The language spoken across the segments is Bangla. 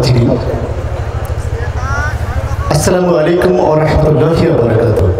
হাজিরিন, আসসালামু আলাইকুম ওয়া রাহমাতুল্লাহি ওয়া বারাকাতুহু।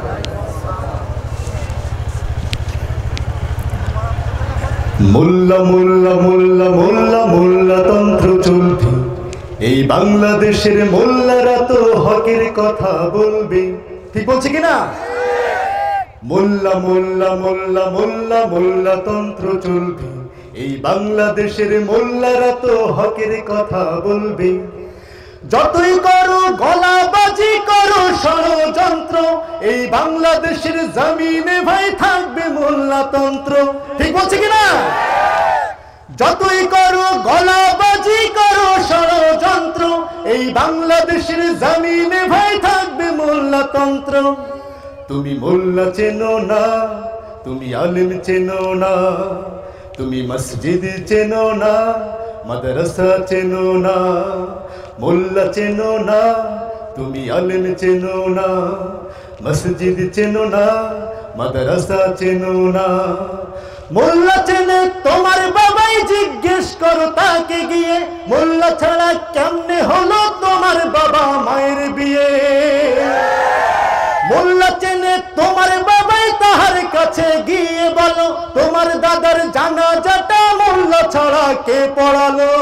মোল্লা মোল্লা মোল্লা মোল্লা মোল্লা তন্ত্র চলবে, এই বাংলাদেশের মোল্লারা তো হকের কথা বলবে। ঠিক বলছে কিনা? মোল্লা মোল্লা মোল্লা মোল্লা মোল্লা তন্ত্র চলবে, এই বাংলাদেশের মোল্লারা তো হকের কথা বলবে। যতই করো গলাবাজি করো ষড়যন্ত্র, এই বাংলাদেশের জমিনে ভাই থাকবে মোল্লাতন্ত্র। ঠিক বলছে কিনা? যতই করো গলাবাজি করো ষড়যন্ত্র, এই বাংলাদেশের জমিনে ভাই থাকবে মোল্লাতন্ত্র। তুমি মোল্লা চেনো না, তুমি আলেম চেনো না, তুমি মসজিদ চেনো না, মাদ্রাসা চেনো না। মোল্লা চেনো না, তুমি আলেম চেনো না, মসজিদ চেনো না, মাদ্রাসা চেনো না। মোল্লা চেনে তোমার বাবাই, জিজ্ঞেস করো তাকে গিয়ে, মোল্লা ছাড়া কেমনে হলো তোমার বাবা মায়ের বিয়ে। মোল্লা চেনে তোমার বাবাই, তাহার কাছে গিয়ে বলো তোমার দাদার জানাজাটা মোল্লা ছাড়া কে পড়ালো।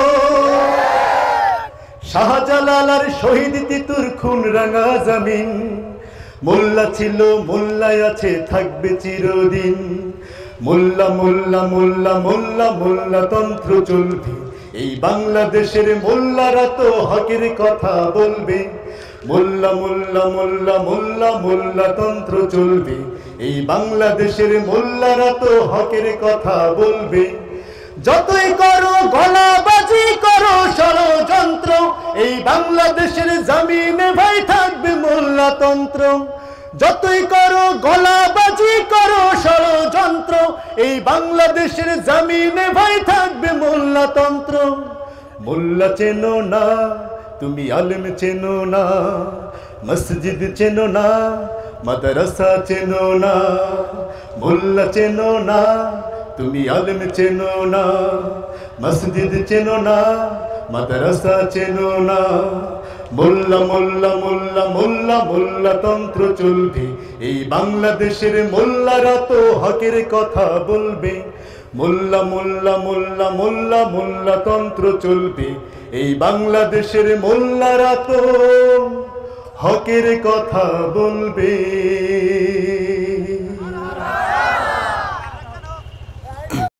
শাহজালাল আর শহীদ তিতুর খুন রাঙা জমিন, মোল্লা ছিল মোল্লাই আছে থাকবে চিরদিন। মোল্লা মোল্লা মোল্লা মোল্লা মোল্লা তন্ত্র চলবে, এই বাংলাদেশের মোল্লারা তো হকের কথা বলবে। মোল্লা মোল্লা মোল্লা মোল্লা মোল্লা তন্ত্র চলবে, এই বাংলাদেশের মোল্লারা তো হকের কথা বলবে। যতই করো গলাবাজি করো ষড়যন্ত্র, এই বাংলাদেশের জমিনে ভাই থাকবে মোল্লাতন্ত্র। যতই করো গলাবাজি করো ষড়যন্ত্র, এই বাংলাদেশের জমিনে ভাই থাকবে মোল্লাতন্ত্র। মোল্লা চেনো না, তুমি আলেম চেনো না, মসজিদ চেনো না, মাদ্রাসা চেনো না। মোল্লা চেনো না, তুমি আলেম চেনো না, মসজিদ চেনো না, মাদ্রাসা চেনো না। মোল্লা মোল্লা মোল্লা মোল্লা মোল্লা তন্ত্র চলবে, এই বাংলাদেশের মোল্লারা তো হকের কথা বলবে। মোল্লা মোল্লা মোল্লা মোল্লা মোল্লা তন্ত্র চলবে, এই বাংলাদেশের মোল্লারা তো হকের কথা বলবে।